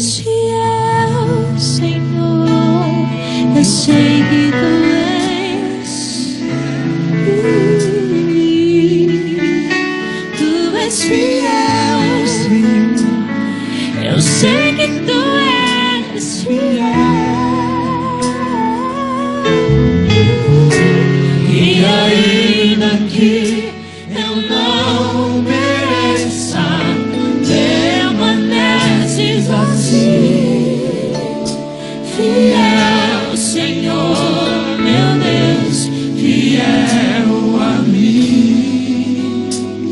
és fiel, Senhor. Eu sei que tu és. Tu és fiel, Senhor. Eu sei que tu és fiel. E ainda que eu não mereça, permaneces assim, fiel, Senhor, meu Deus, fiel a mim.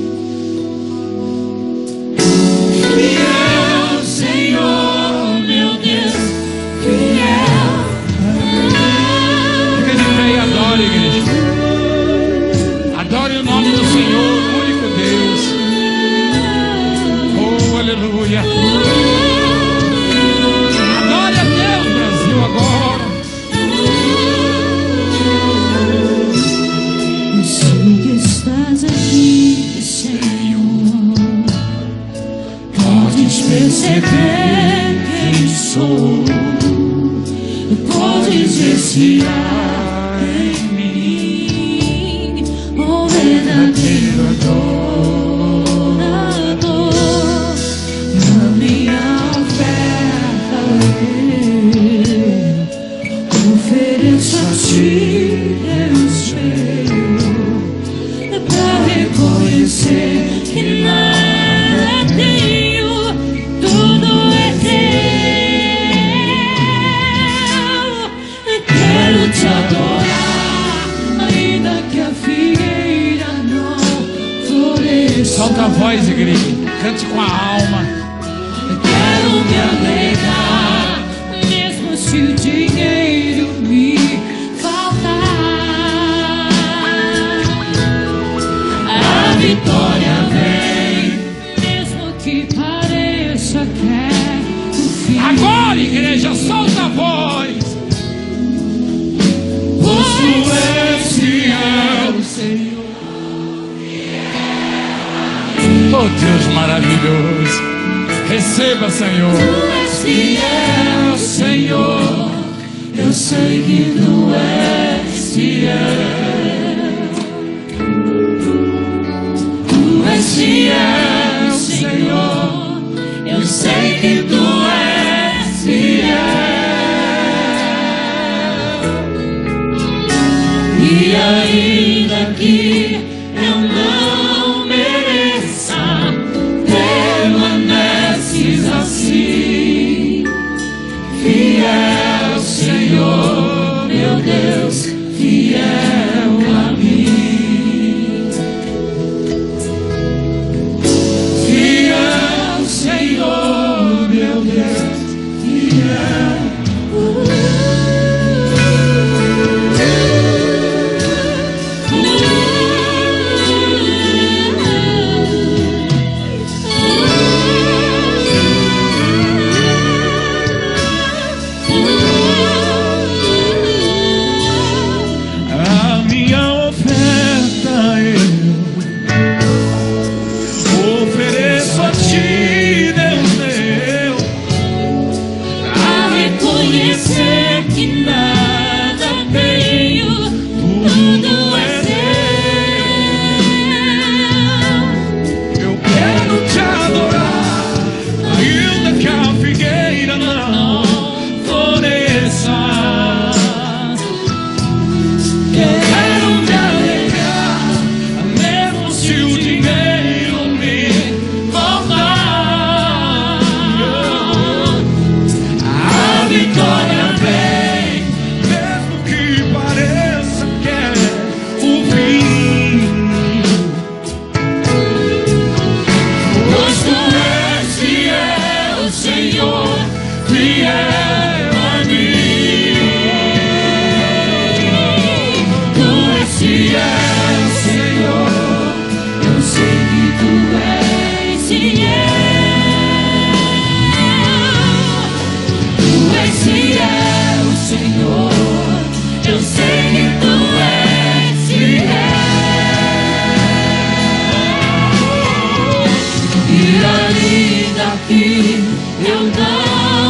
Fiel, Senhor, meu Deus, fiel a mim. Fica de pé e adore, igreja. Adore o nome do Senhor, o único Deus. Oh, aleluia. Adore a Deus, Brasil, agora. Eu sei que estás aqui, Senhor. Podes perceber quem sou. Podes respirar em mim, o verdadeiro adorador. A minha oferta eu ofereço a ti, Deus meu, pra reconhecer que nada tenho, tudo é teu. Quero te adorar, ainda que a figueira não floresça. Solta a voz, igreja. Cante com a alma. Quero me alegrar, mesmo se o dinheiro me faltar. A vitória vem, mesmo que pareça que é o fim. Agora, igreja, solta a voz. Pois tu és fiel, Senhor. Oh, Deus maravilhoso. Receba, Senhor. Tu és fiel, Senhor. Eu sei que tu és fiel. Tu és fiel, Senhor. Eu sei que tu és fiel. E ainda que eu não mereça, permaneces assim, fiel, Senhor, meu Deus, fiel a mim. Fiel, Senhor, meu Deus, fiel. A minha oferta eu ofereço a ti, Deus meu, A reconhecer que nada tenho, tudo é teu. eu quero te adorar, ainda que a figueira não floresça. Quero me alegrar, mesmo se o dinheiro me faltar. A vitória vem, mesmo que pareça que é o fim. Pois tu és fiel, Senhor, fiel a mim. Tu és fiel, Senhor, eu sei que tu és fiel. Tu és fiel, Senhor, eu sei que tu és fiel. E ainda que eu não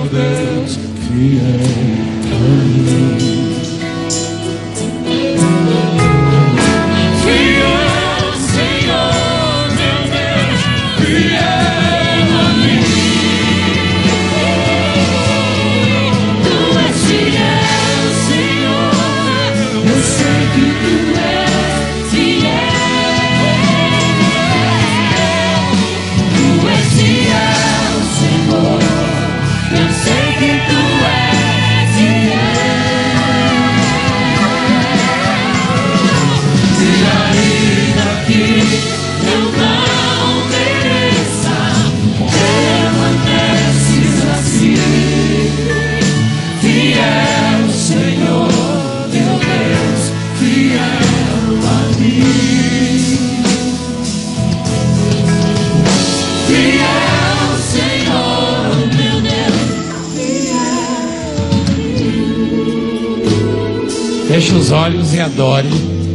Deus fiel a mim. Fiel, Senhor, meu Deus, fiel a mim. Tu és fiel, Senhor. Eu sei que tu és fiel. Tu és fiel, Senhor. Eu sei que tu és fiel. E ainda que eu não mereça, permaneces assim. Fiel, Senhor, meu Deus, fiel a mim. Fiel, Senhor, meu Deus. Feche os olhos e adore.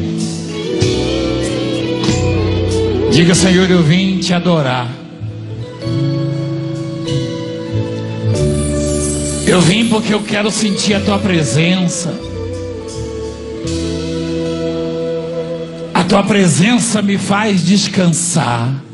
Diga: Senhor, eu vim te adorar. Eu vim porque eu quero sentir a tua presença. A tua presença me faz descansar.